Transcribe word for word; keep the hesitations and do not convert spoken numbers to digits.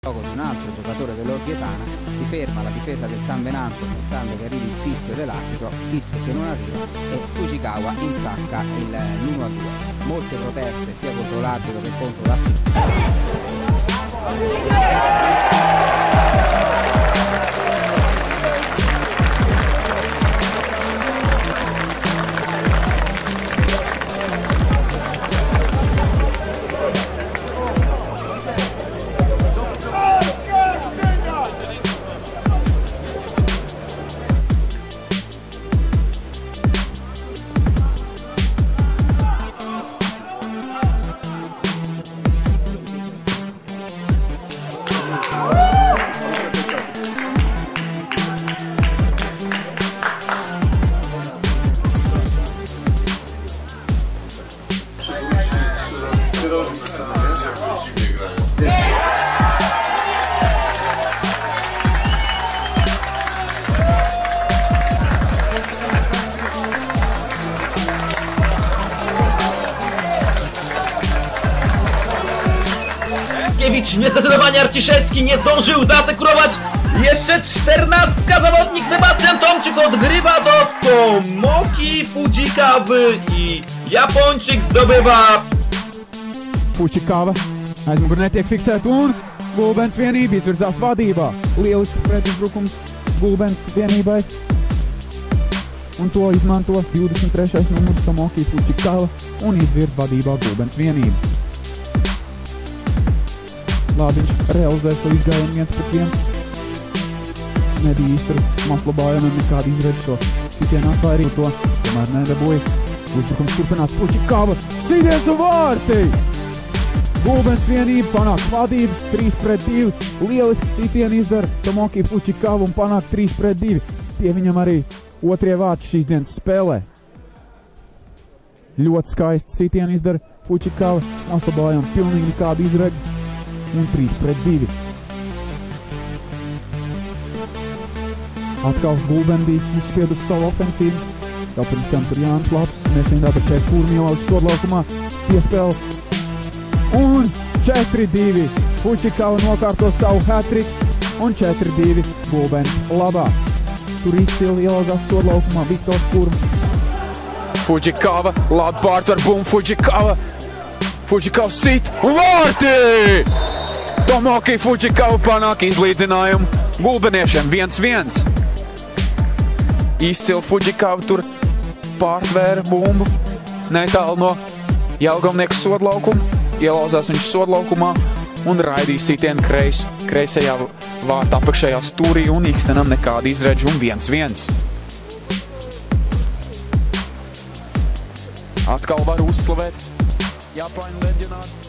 di un altro giocatore dell'Orvietana, si ferma la difesa del San Venanzio pensando che arrivi il fischio dell'arbitro, fischio che non arriva e Fujikawa insacca l'uno a due. Molte proteste sia contro l'arbitro che contro l'assistente. Niezdecydowanie Arciszewski nie zdążył zasekurować. Jeszcze czternastka, zawodnik Sebastian Tomczyk odgrywa do Tomoki Fujikawy i Japończyk zdobywa. Fujikawa aizmuguri netiek fiksēta un Gulbens vienība izvirzās vadībā. Lielisks pretuzbrukums Gulbens vienībai. Un to izmanto divdesmit trešais numurs Tomoki Fujikawa un izvirz vadībā Gulbens vienība. Labi, viņš realizē savu izgājienu viens pret viens. Nebija īsti ar Maslobājanam nekādi izredz šo sitienu atvairīt to, tomēr nedabūja. Uzbrukums turpinās Fujikawa, sitiens un vārti! Gulbens vienība panāk vadību, trīs pret divi. Lieliski sitienu izdara Tomoki Fujikawa un panāk trīs pret divi. Pie viņam arī otrie vārti šīs dienas spēlē. Ļoti skaisti sitienu izdara Fujikawa, Maslobājam pilnīgi nekādi izredz. Un trīs pret divi. Atkal Gulben bija izspiedus savu ofensīvu. Jau pirms tam tur Jānis Labs, nešķiet tātad šeit Furmjolaužu sodlaukumā piespēle. Un četri divi. Fujikawa nokārto savu hat-trick. Un četri divi Gulbens labā. Tur izcili ielauzās sodlaukumā Viktors Furms. Fujikawa, labi pārtver bumbu Fujikawa. Fujikawa sit un vārti! Tomoki Fujikawa panāk izlīdzinājumu gulbeniešiem viens viens. Izcili Fujikawa tur pārtvēra bumbu netālu no Jelgavnieku sodlaukuma. Ielauzās viņš sodlaukumā un raidīja sitienu kreis, kreisajā vārta apakšējā stūrī un īkstenam nekādi izredži un viens viens. Atkal var uzslavēt Japāņu leģionāru.